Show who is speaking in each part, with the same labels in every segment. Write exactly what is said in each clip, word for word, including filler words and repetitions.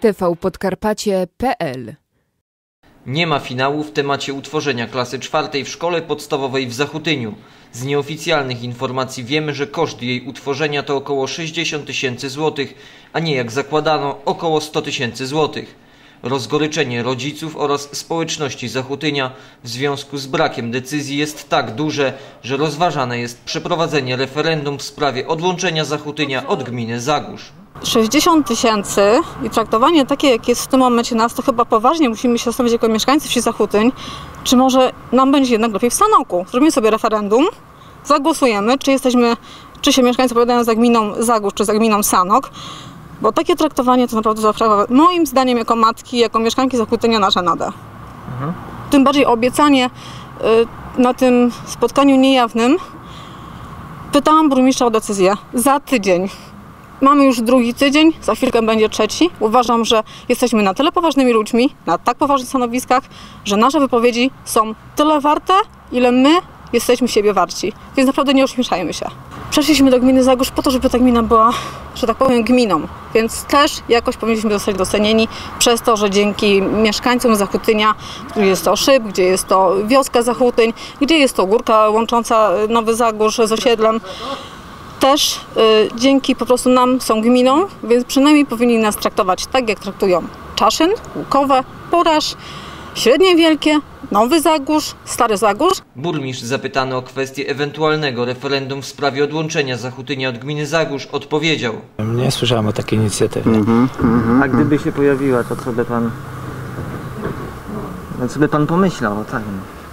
Speaker 1: t v podkarpacie kropka p l.
Speaker 2: Nie ma finału w temacie utworzenia klasy czwartej w szkole podstawowej w Zachutyniu. Z nieoficjalnych informacji wiemy, że koszt jej utworzenia to około sześćdziesiąt tysięcy złotych, a nie jak zakładano około sto tysięcy złotych. Rozgoryczenie rodziców oraz społeczności Zachutynia w związku z brakiem decyzji jest tak duże, że rozważane jest przeprowadzenie referendum w sprawie odłączenia Zachutynia od gminy Zagórz.
Speaker 3: sześćdziesiąt tysięcy i traktowanie takie, jak jest w tym momencie nas, to chyba poważnie musimy się zastanowić jako mieszkańcy wsi Zachutyń, czy może nam będzie jednak lepiej w Sanoku. Zrobimy sobie referendum, zagłosujemy, czy jesteśmy, czy się mieszkańcy opowiadają za gminą Zagórz, czy za gminą Sanok, bo takie traktowanie to naprawdę zaprawia, moim zdaniem jako matki, jako mieszkanki Zachutynia na żenadę. Mhm. Tym bardziej obiecanie y, na tym spotkaniu niejawnym, pytałam burmistrza o decyzję za tydzień. Mamy już drugi tydzień, za chwilkę będzie trzeci. Uważam, że jesteśmy na tyle poważnymi ludźmi, na tak poważnych stanowiskach, że nasze wypowiedzi są tyle warte, ile my jesteśmy siebie warci. Więc naprawdę nie ośmieszajmy się. Przeszliśmy do gminy Zagórz po to, żeby ta gmina była, że tak powiem, gminą. Więc też jakoś powinniśmy zostać docenieni przez to, że dzięki mieszkańcom Zachutynia, gdzie jest to Szyb, gdzie jest to wioska Zachutyń, gdzie jest to górka łącząca Nowy Zagórz z osiedlem, też y, dzięki po prostu nam są gminą, więc przynajmniej powinni nas traktować tak, jak traktują Czaszyn, Łukowe, Poraż, Średnie Wielkie, Nowy Zagórz, Stary Zagórz.
Speaker 2: Burmistrz zapytany o kwestię ewentualnego referendum w sprawie odłączenia Zachutynia od gminy Zagórz odpowiedział:
Speaker 4: Nie słyszałem o takiej inicjatywie.
Speaker 5: Mm-hmm, mm-hmm. A gdyby się pojawiła, to co by pan, no co by pan pomyślał? Tak.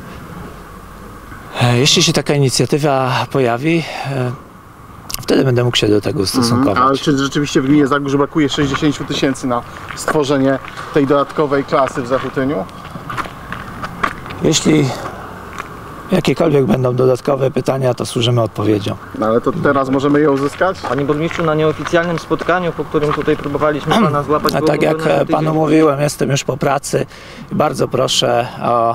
Speaker 4: Jeśli się taka inicjatywa pojawi, wtedy będę mógł się do tego ustosunkować.
Speaker 6: Mhm. A czy rzeczywiście w gminie Zagórz brakuje sześćdziesiąt tysięcy na stworzenie tej dodatkowej klasy w Zachutyniu?
Speaker 4: Jeśli jakiekolwiek będą dodatkowe pytania, to służymy odpowiedzią.
Speaker 6: No ale to teraz możemy je uzyskać?
Speaker 5: Panie burmistrzu, na nieoficjalnym spotkaniu, po którym tutaj próbowaliśmy pana złapać...
Speaker 4: A tak jak panu mówiłem, jestem już po pracy i bardzo proszę o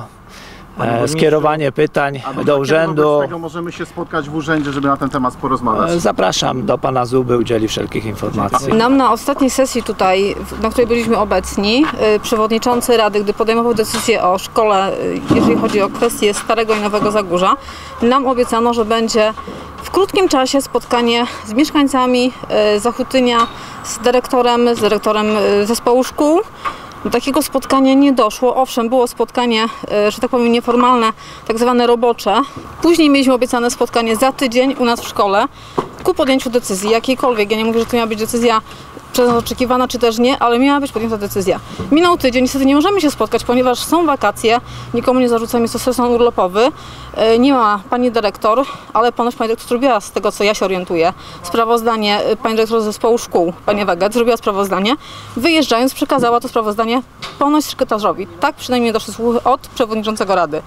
Speaker 4: skierowanie pytań do urzędu.
Speaker 6: Wobec tego możemy się spotkać w urzędzie, żeby na ten temat porozmawiać.
Speaker 4: Zapraszam do pana Zuby, udzieli wszelkich informacji.
Speaker 3: Nam na ostatniej sesji tutaj, na której byliśmy obecni, przewodniczący Rady, gdy podejmował decyzję o szkole, jeżeli chodzi o kwestię Starego i Nowego Zagórza, nam obiecano, że będzie w krótkim czasie spotkanie z mieszkańcami Zachutynia, z dyrektorem, z dyrektorem zespołu szkół. Do takiego spotkania nie doszło. Owszem, było spotkanie, że tak powiem, nieformalne, tak zwane robocze. Później mieliśmy obiecane spotkanie za tydzień u nas w szkole ku podjęciu decyzji jakiejkolwiek. Ja nie mówię, że to miała być decyzja przez nas oczekiwana, czy też nie, ale miała być podjęta decyzja. Minął tydzień, niestety nie możemy się spotkać, ponieważ są wakacje, nikomu nie zarzucam, jest to sezon urlopowy. Nie ma pani dyrektor, ale ponoć pani dyrektor zrobiła, z tego co ja się orientuję, sprawozdanie, pani dyrektor zespołu szkół, pani Weget, zrobiła sprawozdanie. Wyjeżdżając, przekazała to sprawozdanie ponoć sekretarzowi. Tak przynajmniej doszły słuchy od przewodniczącego Rady.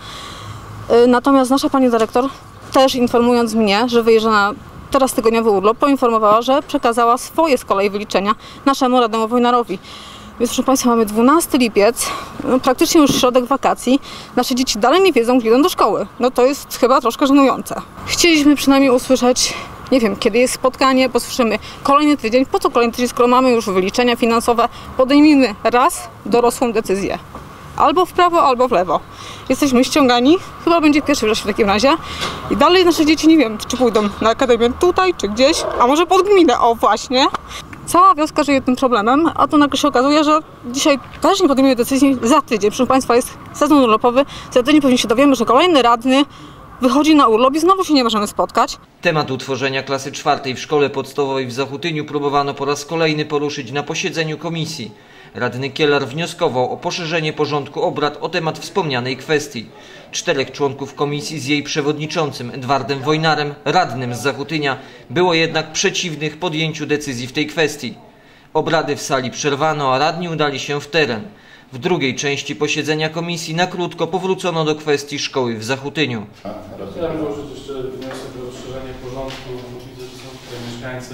Speaker 3: Natomiast nasza pani dyrektor, też informując mnie, że wyjeżdża na teraz tygodniowy urlop, poinformowała, że przekazała swoje z kolei wyliczenia naszemu radnemu Wojnarowi. Więc proszę państwa, mamy dwunasty lipiec, no, praktycznie już środek wakacji. Nasze dzieci dalej nie wiedzą, gdzie idą do szkoły. No to jest chyba troszkę żenujące. Chcieliśmy przynajmniej usłyszeć, nie wiem, kiedy jest spotkanie, bo słyszymy kolejny tydzień. Po co kolejny tydzień, skoro mamy już wyliczenia finansowe? Podejmijmy raz dorosłą decyzję. Albo w prawo, albo w lewo. Jesteśmy ściągani, chyba będzie pierwszy wreszcie w takim razie. I dalej nasze dzieci nie wiem, czy pójdą na akademię tutaj, czy gdzieś, a może pod gminę, o właśnie. Cała wioska żyje tym problemem, a tu nagle się okazuje, że dzisiaj też nie podejmujemy decyzji za tydzień. Proszę państwa, jest sezon urlopowy, za tydzień pewnie się dowiemy, że kolejny radny wychodzi na urlop i znowu się nie możemy spotkać.
Speaker 2: Temat utworzenia klasy czwartej w szkole podstawowej w Zachutyniu próbowano po raz kolejny poruszyć na posiedzeniu komisji. Radny Kielar wnioskował o poszerzenie porządku obrad o temat wspomnianej kwestii. Czterech członków komisji z jej przewodniczącym Edwardem Wojnarem, radnym z Zachutynia, było jednak przeciwnych podjęciu decyzji w tej kwestii. Obrady w sali przerwano, a radni udali się w teren. W drugiej części posiedzenia komisji na krótko powrócono do kwestii szkoły w Zachutyniu.
Speaker 7: Chciałem złożyć jeszcze wniosek o rozszerzenie porządku. Widzę, że są tutaj mieszkańcy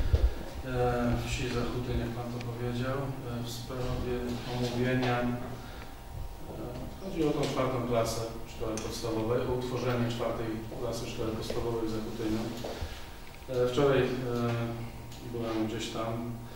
Speaker 7: wsi Zachutyń, jak pan to powiedział, w sprawie omówienia. Chodzi o tą czwartą klasę w szkole podstawowej, o utworzenie czwartej klasy w szkole podstawowej w Zachutyniu. Wczoraj byłem gdzieś tam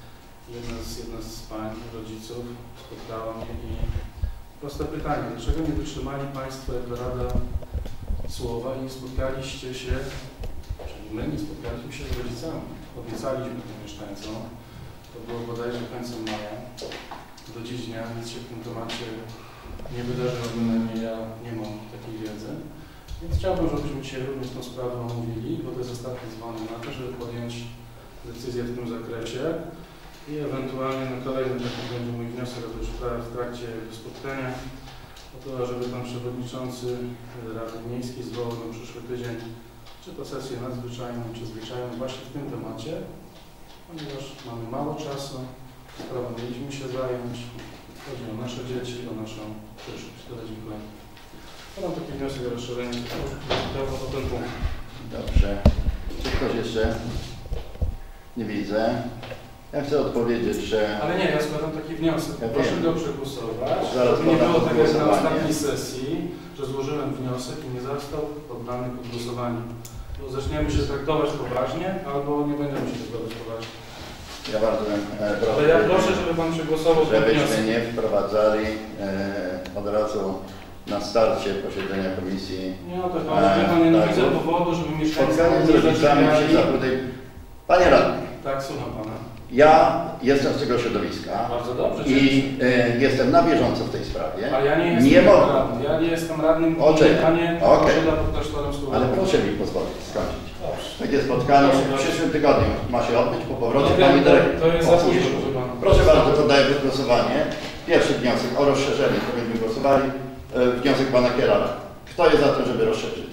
Speaker 7: jedna z, jedna z pań, rodziców spotkała mnie i proste pytanie, dlaczego nie wytrzymali Państwo jako Rada słowa i nie spotkaliście się, czyli my nie spotkaliśmy się z rodzicami. Obiecaliśmy tym mieszkańcom, to było bodajże końcem maja. Do dziś dnia nic się w tym temacie nie wydarzyło, bynajmniej ja nie mam takiej wiedzy. Więc chciałbym, żebyśmy dzisiaj również tę sprawę omówili, bo to jest ostatni dzwonek na to, żeby podjąć decyzję w tym zakresie i ewentualnie na kolejny, taki będzie mój wniosek, aby już w trakcie spotkania, o to, żeby Pan Przewodniczący Rady Miejskiej zwołał na przyszły tydzień, czy to sesję nadzwyczajną, czy zwyczajną, właśnie w tym temacie, ponieważ mamy mało czasu, sprawą mieliśmy się zająć, chodzi o nasze dzieci, o naszą przyszłość. Tyle, dziękuję. Mam taki wniosek o rozszerzenie o ten punkt.
Speaker 8: Dobrze. Czy ktoś jeszcze? Nie widzę. Ja chcę odpowiedzieć, że...
Speaker 7: Ale nie, ja składam taki wniosek.
Speaker 8: Ja
Speaker 7: Proszę
Speaker 8: wiem.
Speaker 7: go przegłosować.
Speaker 8: Zaraz
Speaker 7: żeby nie było tak jak na
Speaker 8: głosowanie.
Speaker 7: ostatniej sesji, że złożyłem wniosek i nie został poddany pod głosowanie. Bo zaczniemy się traktować poważnie, albo nie będziemy się traktować poważnie.
Speaker 8: Ja bardzo bym e, proszę,
Speaker 7: Ale ja proszę, żeby Pan przegłosował ten
Speaker 8: żebyśmy
Speaker 7: wniosek.
Speaker 8: nie wprowadzali e, od razu na starcie posiedzenia komisji.
Speaker 7: Nie o to chodzi, Pan nie
Speaker 8: tak,
Speaker 7: widzę powodu, żeby mieszkańcy
Speaker 8: spotkanie z
Speaker 7: nie
Speaker 8: rodzicami
Speaker 7: zaczepiali.
Speaker 8: się zabudę. Panie radny,
Speaker 7: Tak, słucham Pana.
Speaker 8: ja jestem z tego środowiska
Speaker 7: Bardzo dobrze.
Speaker 8: i e, jestem na bieżąco w tej sprawie.
Speaker 7: Ale ja nie jestem
Speaker 8: nie mogę.
Speaker 7: radnym. Ja nie jestem radnym
Speaker 8: Okej.
Speaker 7: gminy, a nie
Speaker 8: Okej.
Speaker 7: osiedla pod klasztorem Skóra.
Speaker 8: Ale proszę mi pozwolić skończyć.
Speaker 7: Dobrze.
Speaker 8: Takie spotkanie
Speaker 7: Proszę
Speaker 8: w
Speaker 7: bardzo.
Speaker 8: przyszłym tygodniu ma się odbyć po powrocie
Speaker 7: No,
Speaker 8: pani
Speaker 7: to-
Speaker 8: dyrektor.
Speaker 7: to jest
Speaker 8: O,
Speaker 7: za późno,
Speaker 8: słusznie.
Speaker 7: proszę pana.
Speaker 8: Proszę bardzo, poddaję pod głosowanie. Pierwszy wniosek o rozszerzenie, to będziemy głosowali. E, Wniosek pana Kierala. Kto jest za tym, żeby rozszerzyć?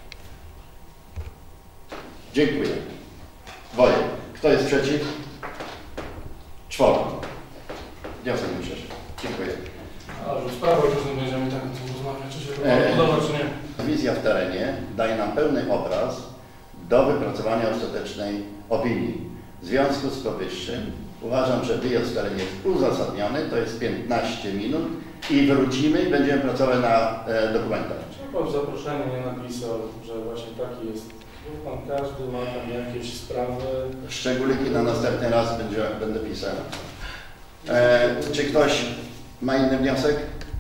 Speaker 8: Dziękuję. Dwoje. Kto jest przeciw? Czworo. Wniosek nie przeszedł. Dziękuję.
Speaker 7: Dobrze, sprawę już nie będziemy tak o tym rozmawiać, czy się
Speaker 8: E,
Speaker 7: to podoba, czy nie.
Speaker 8: Wizja w terenie daje nam pełny obraz do wypracowania ostatecznej opinii. W związku z powyższym uważam, że wyjazd w terenie jest uzasadniony, to jest piętnaście minut i wrócimy i będziemy pracować na e, dokumentach.
Speaker 7: Czemu Pan w zaproszeniu nie napisał, że właśnie taki jest? Bo Pan każdy ma tam jakieś sprawy.
Speaker 8: Szczególiki na następny raz będzie, będę pisał. E, czy ktoś ma inny wniosek?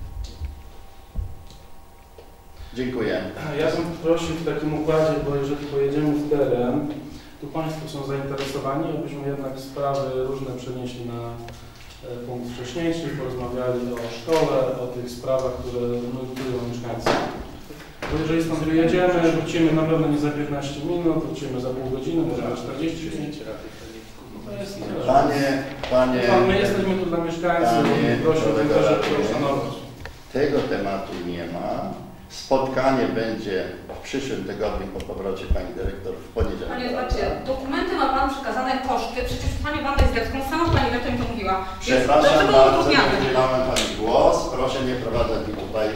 Speaker 8: Dziękuję.
Speaker 7: Ja bym prosił w takim układzie, bo jeżeli pojedziemy w teren, tu Państwo są zainteresowani, abyśmy jednak sprawy różne przenieśli na e, punkt wcześniejszy, porozmawiali o szkole, o tych sprawach, które nurtują mieszkańców. Bo jeżeli stąd wyjedziemy, wrócimy na pewno nie za piętnaście minut, wrócimy za pół godziny, może na czterdzieści minut. To jest tyle.
Speaker 8: Panie, panie,
Speaker 7: Pan, my jesteśmy tu dla mieszkańców
Speaker 8: Panie
Speaker 7: i prosiłbym też, żeby to
Speaker 8: kolego,
Speaker 7: uszanować.
Speaker 8: tego tematu nie ma. Spotkanie będzie w przyszłym tygodniu po powrocie pani dyrektor w poniedziałek.
Speaker 9: Panie, zobaczcie, dokumenty ma Pan przekazane koszty, przecież Pani Wanda Izwiecką, sama Pani Dyrektor mi to mówiła. Więc
Speaker 8: Przepraszam
Speaker 9: dlaczego
Speaker 8: bardzo,
Speaker 9: utrudniamy?
Speaker 8: udzielałem pani głos. Proszę nie prowadzać mi tutaj.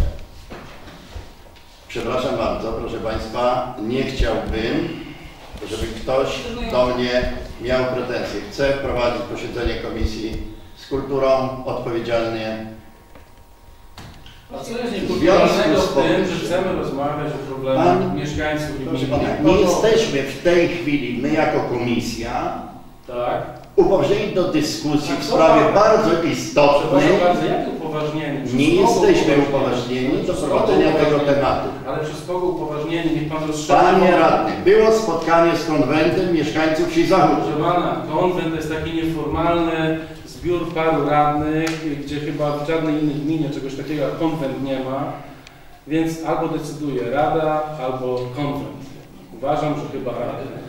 Speaker 8: Przepraszam bardzo, proszę państwa, nie chciałbym, żeby ktoś do mnie miał pretensje. Chcę prowadzić posiedzenie komisji z kulturą, odpowiedzialnie.
Speaker 7: A co jest niekulturalnego w tym, że chcemy rozmawiać o problemach
Speaker 8: Pan-
Speaker 7: mieszkańców i
Speaker 8: Proszę
Speaker 7: gmin?
Speaker 8: pana, nie jesteśmy w tej chwili, my jako komisja,
Speaker 7: Tak.
Speaker 8: upoważnieni do dyskusji
Speaker 7: A
Speaker 8: w
Speaker 7: co
Speaker 8: sprawie
Speaker 7: pan-
Speaker 8: bardzo istotnej.
Speaker 7: Przepraszam bardzo, jakie upoważnienie? Przez
Speaker 8: Nie
Speaker 7: kogo
Speaker 8: jesteśmy
Speaker 7: upoważnienie?
Speaker 8: upoważnieni do
Speaker 7: Przez
Speaker 8: prowadzenia
Speaker 7: kogo
Speaker 8: tego
Speaker 7: upoważnienie?
Speaker 8: tematu.
Speaker 7: Ale przez kogo upoważnienie? Niech Pan rozszerzy.
Speaker 8: Panie radny, było spotkanie z konwentem mieszkańców wsi Zachód.
Speaker 7: Proszę Pana, konwent to jest taki nieformalny zbiór paru radnych, gdzie chyba w żadnej innej gminie czegoś takiego jak konwent nie ma. Więc albo decyduje Rada, albo konwent. Uważam, że chyba Rada.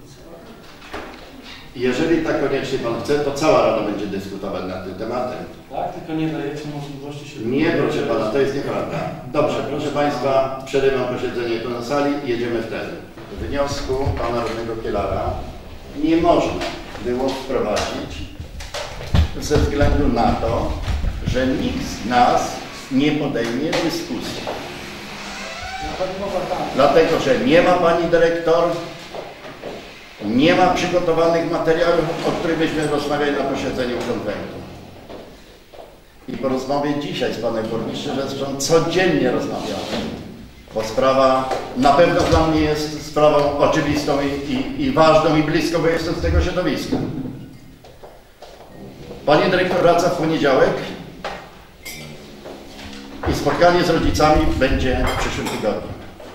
Speaker 8: Jeżeli tak koniecznie pan chce, to cała Rada będzie dyskutować nad tym tematem.
Speaker 7: Tak, tylko nie dajecie możliwości się...
Speaker 8: Nie, proszę pana, to jest nieprawda. Dobrze, proszę państwa, przerywam posiedzenie tu na sali i jedziemy wtedy. W wniosku pana radnego Kielara nie można było wprowadzić ze względu na to, że nikt z nas nie podejmie dyskusji. Dlatego, że nie ma pani dyrektor, nie ma przygotowanych materiałów, o których byśmy rozmawiali na posiedzeniu konwentu. I po rozmowie dzisiaj z panem burmistrzem, zresztą codziennie rozmawiamy, bo sprawa na pewno dla mnie jest sprawą oczywistą i, i, i ważną i bliską, bo jestem z tego środowiska. Pani dyrektor wraca w poniedziałek i spotkanie z rodzicami będzie w przyszłym tygodniu.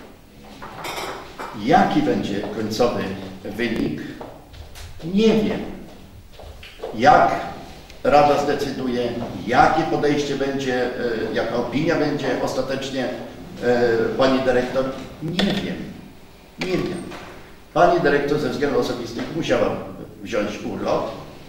Speaker 8: Jaki będzie końcowy wynik? Nie wiem. Jak Rada zdecyduje, jakie podejście będzie, jaka opinia będzie ostatecznie pani dyrektor? Nie wiem. Nie wiem. Pani dyrektor ze względów osobistych musiała wziąć urlop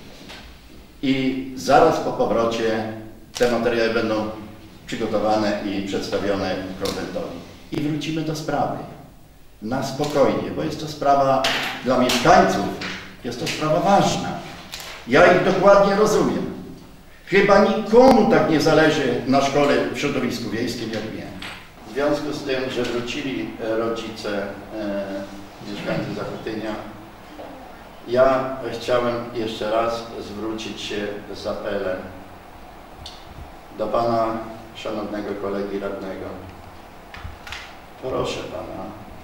Speaker 8: i zaraz po powrocie te materiały będą przygotowane i przedstawione konwentowi. I wrócimy do sprawy. Na spokojnie, bo jest to sprawa dla mieszkańców, jest to sprawa ważna. Ja ich dokładnie rozumiem. Chyba nikomu tak nie zależy na szkole w środowisku wiejskim jak mnie. W związku z tym, że wrócili rodzice e, mieszkańcy Zachutynia, ja chciałem jeszcze raz zwrócić się z apelem do pana szanownego kolegi radnego. Proszę pana,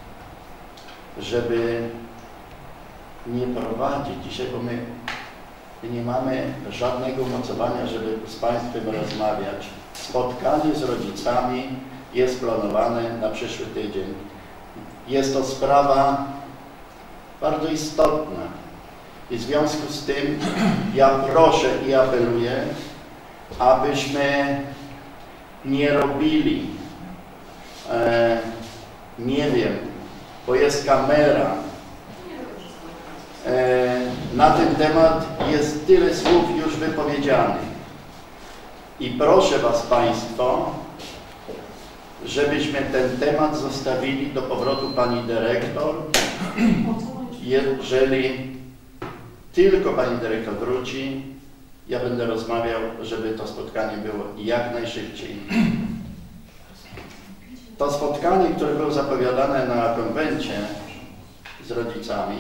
Speaker 8: żeby nie prowadzić dzisiaj, bo my nie mamy żadnego umocowania, żeby z państwem rozmawiać. Spotkanie z rodzicami jest planowane na przyszły tydzień. Jest to sprawa bardzo istotna i w związku z tym ja proszę i apeluję, abyśmy nie robili, e, nie wiem, bo jest kamera, e, na ten temat jest tyle słów już wypowiedzianych i proszę was państwo, żebyśmy ten temat zostawili do powrotu pani dyrektor. Jeżeli tylko pani dyrektor wróci, ja będę rozmawiał, żeby to spotkanie było jak najszybciej. To spotkanie, które było zapowiadane na konwencie z rodzicami,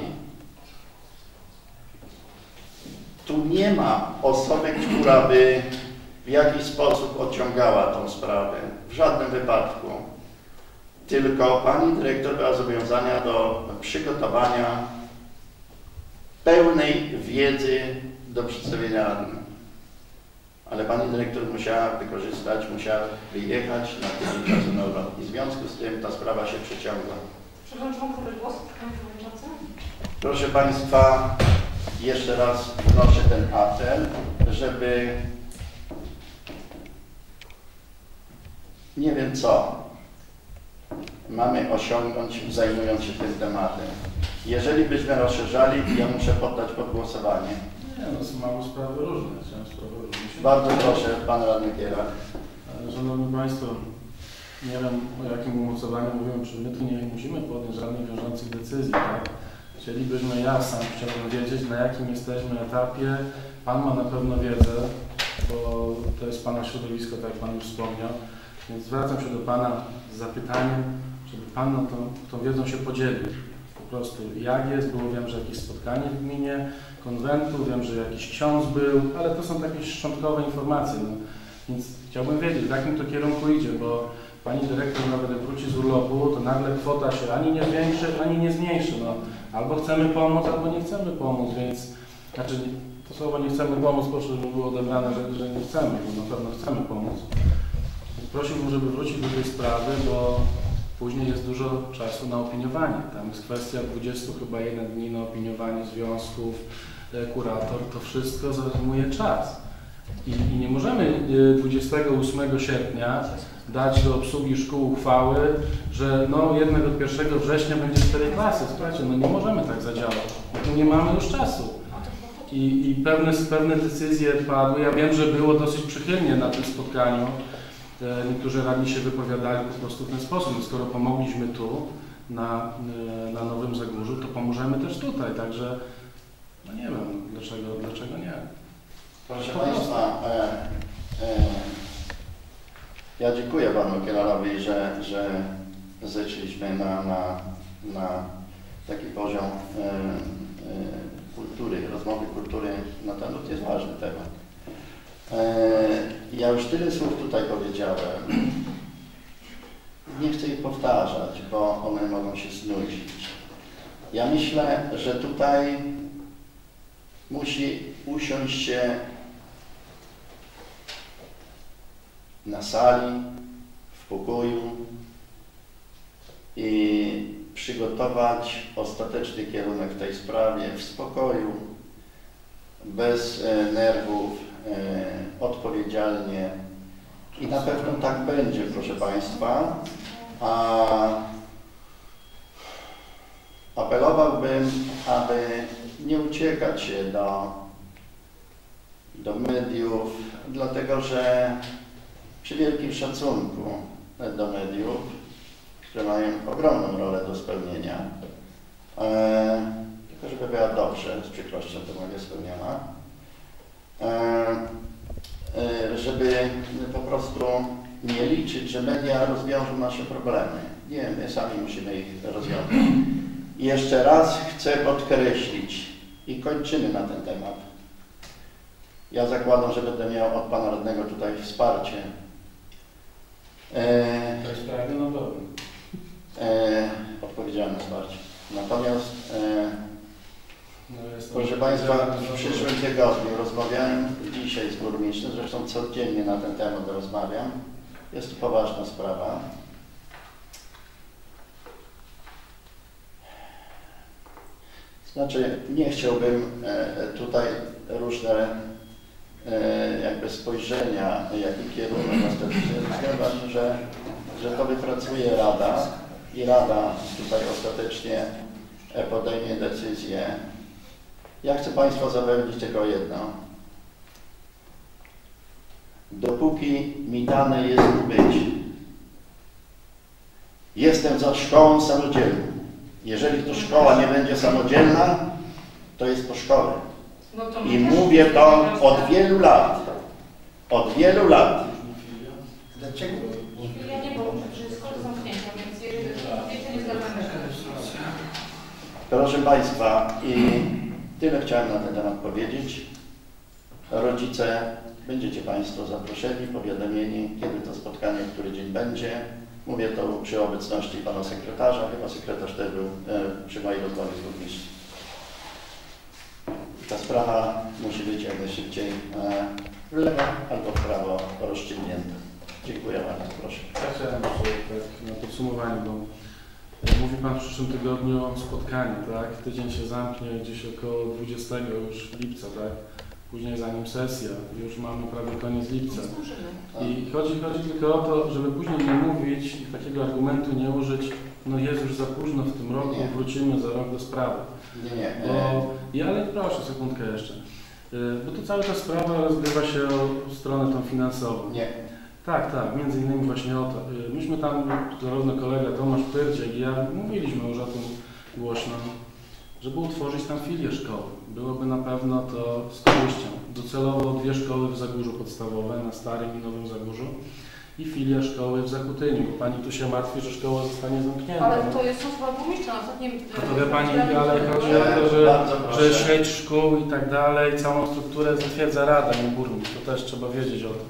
Speaker 8: tu nie ma osoby, która by w jakiś sposób odciągała tą sprawę. W żadnym wypadku. Tylko pani dyrektor była zobowiązana do przygotowania pełnej wiedzy do przedstawienia radnym. Ale pani dyrektor musiała wykorzystać, musiała wyjechać na tydzień czasu na urlop. I w związku z tym ta sprawa się przeciągła.
Speaker 9: Przepraszam, czy głos?
Speaker 8: Proszę państwa, jeszcze raz wnoszę ten apel, żeby nie wiem co mamy osiągnąć, zajmując się tym tematem. Jeżeli byśmy rozszerzali, ja muszę poddać pod głosowanie.
Speaker 7: Nie, no są małe sprawy różne. Sprawy różne.
Speaker 8: Bardzo proszę, pan radny Kielar.
Speaker 7: Szanowni Państwo, nie wiem o jakim umocowaniu mówią, czy my tu nie musimy podjąć żadnych wiążących decyzji, tak? Chcielibyśmy, ja sam chciałbym wiedzieć, na jakim jesteśmy etapie. Pan ma na pewno wiedzę, bo to jest Pana środowisko, tak jak Pan już wspomniał. Więc zwracam się do Pana z zapytaniem, żeby Pan tą, tą wiedzą się podzielił. Po prostu jak jest, było, wiem, że jakieś spotkanie w gminie, konwentu, wiem, że jakiś ksiądz był, ale to są takie szczątkowe informacje. No. Więc chciałbym wiedzieć, w jakim to kierunku idzie, bo Pani dyrektor nawet jak wróci z urlopu, to nagle kwota się ani nie zwiększy, ani nie zmniejszy. No. Albo chcemy pomóc, albo nie chcemy pomóc, więc znaczy to słowo nie chcemy pomóc, proszę, żeby było odebrane, że, że nie chcemy, bo na pewno chcemy pomóc. Prosiłbym, żeby wrócić do tej sprawy, bo później jest dużo czasu na opiniowanie. Tam jest kwestia dwudziestu chyba jeden dni na opiniowanie związków, kurator, to wszystko zajmuje czas. I, I nie możemy dwudziestego ósmego sierpnia dać do obsługi szkół uchwały, że no jednak od pierwszego września będzie cztery klasy. Słuchajcie, no nie możemy tak zadziałać, bo tu nie mamy już czasu. I, i pewne, pewne decyzje padły. Ja wiem, że było dosyć przychylnie na tym spotkaniu. Niektórzy radni się wypowiadali po prostu w ten sposób. Skoro pomogliśmy tu, na, na Nowym Zagórzu, to pomożemy też tutaj. Także, no nie wiem, dlaczego, dlaczego nie.
Speaker 8: Proszę Państwa, e, e, ja dziękuję Panu Kielarowi, że, że zeszliśmy na, na, na taki poziom e, e, kultury, rozmowy kultury na ten to jest ważny temat. Ja już tyle słów tutaj powiedziałem. Nie chcę ich powtarzać, bo one mogą się znudzić. Ja myślę, że tutaj musi usiąść się na sali, w pokoju i przygotować ostateczny kierunek w tej sprawie w spokoju, bez nerwów, odpowiedzialnie. I na pewno tak będzie, proszę Państwa. A apelowałbym, aby nie uciekać się do, do mediów, dlatego że przy wielkim szacunku do mediów, które mają ogromną rolę do spełnienia, e, tylko żeby była dobrze, z przykrością to mogę spełniona, e, e, żeby po prostu nie liczyć, że media rozwiążą nasze problemy. Nie, my sami musimy ich rozwiązać. I jeszcze raz chcę podkreślić i kończymy na ten temat. Ja zakładam, że będę miał od Pana Radnego tutaj wsparcie. E,
Speaker 7: To jest prawda, no dobra.
Speaker 8: E, odpowiedzialne wsparcie. Natomiast, e,
Speaker 7: no
Speaker 8: proszę Państwa, w przyszłym tygodniu rozmawiałem dzisiaj z burmistrzem, zresztą codziennie na ten temat rozmawiam. Jest to poważna sprawa. Znaczy, nie chciałbym e, tutaj różne e, jakby spojrzenia, jaki kierunek ostatecznie względem, że, że to wypracuje Rada i Rada tutaj ostatecznie podejmie decyzję. Ja chcę Państwa zapewnić tylko jedno. Dopóki mi dane jest być, jestem za szkołą samodzielną. Jeżeli to szkoła nie będzie samodzielna, to jest po szkole. I mówię to od wielu lat. Od wielu lat.
Speaker 9: Dlaczego? Ja nie było, że szkoły zamknięte, więc jeżeli wiecie, nie zgadzamy się.
Speaker 8: Proszę Państwa, i tyle chciałem na ten temat powiedzieć. Rodzice, będziecie Państwo zaproszeni, powiadomieni, kiedy to spotkanie, który dzień będzie. Mówię to przy obecności Pana Sekretarza, chyba Sekretarz też był e, przy mojej rozmowie z burmistrzem. Ta sprawa musi być jak najszybciej e, w lewo albo w prawo rozstrzygnięta. Dziękuję bardzo, proszę.
Speaker 7: Ja chciałem jeszcze tak na podsumowanie, bo mówi Pan w przyszłym tygodniu o spotkaniu, tak? Tydzień się zamknie gdzieś około dwudziestego już lipca, tak? Później za nim sesja, już mamy prawie koniec lipca. I chodzi, chodzi tylko o to, żeby później nie mówić i takiego argumentu nie użyć, no jest już za późno w tym roku, wrócimy za rok do sprawy.
Speaker 8: Nie, nie.
Speaker 7: Bo, ja, ale proszę, sekundkę jeszcze. Bo tu cały czas sprawa rozgrywa się o stronę tą finansową.
Speaker 8: Nie.
Speaker 7: Tak, tak, między innymi właśnie o to. Myśmy tam, zarówno kolega Tomasz Pyrdziek i ja mówiliśmy już o tym głośno, żeby utworzyć tam filię szkoły. Byłoby na pewno to z korzyścią. Docelowo dwie szkoły w Zagórzu podstawowe, na Starym i Nowym Zagórzu i filia szkoły w Zakutyniu, bo Pani tu się martwi, że szkoła zostanie zamknięta.
Speaker 9: Ale to jest słowa burmistrza na ostatnim...
Speaker 7: No to wie Pani, ale chodzi o to, że, że sieć szkół i tak dalej, całą strukturę zatwierdza Rada, nie burmistrz. To też trzeba wiedzieć o tym.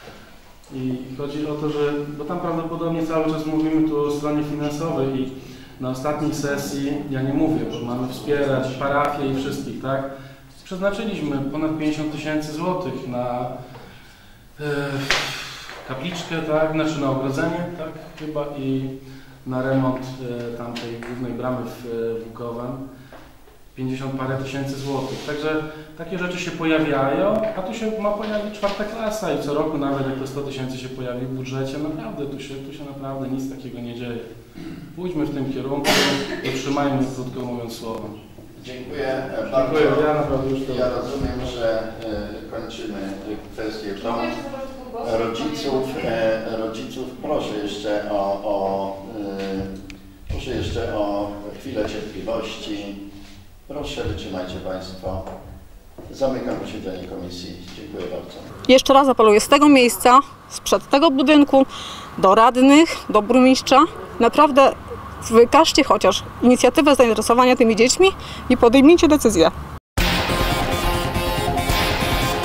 Speaker 7: I chodzi o to, że, bo tam prawdopodobnie cały czas mówimy tu o stronie finansowej i na ostatniej sesji, ja nie mówię, bo mamy wspierać parafię i wszystkich, tak? Przeznaczyliśmy ponad pięćdziesiąt tysięcy złotych na e, kapliczkę, tak? Znaczy na ogrodzenie, tak? Chyba i na remont e, tamtej głównej bramy w e, Wukowem. pięćdziesiąt parę tysięcy złotych. Także takie rzeczy się pojawiają, a tu się ma pojawić czwarta klasa i co roku nawet jak to sto tysięcy się pojawi w budżecie, naprawdę tu się, tu się naprawdę nic takiego nie dzieje. Pójdźmy w tym kierunku, dotrzymajmy, krótko mówiąc, słowa.
Speaker 8: Dziękuję bardzo.
Speaker 7: Dziękuję. Ja, naprawdę już to...
Speaker 8: ja rozumiem, że y, kończymy kwestię tą. Rodziców, e, rodziców proszę jeszcze o, o y, proszę jeszcze o chwilę cierpliwości. Proszę, wytrzymajcie Państwo. Zamykam posiedzenie komisji. Dziękuję bardzo.
Speaker 3: Jeszcze raz apeluję z tego miejsca, sprzed tego budynku, do radnych, do burmistrza. Naprawdę wykażcie chociaż inicjatywę zainteresowania tymi dziećmi i podejmijcie decyzję.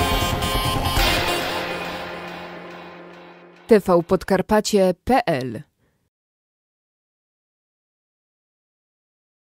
Speaker 1: T V Podkarpacie kropka p l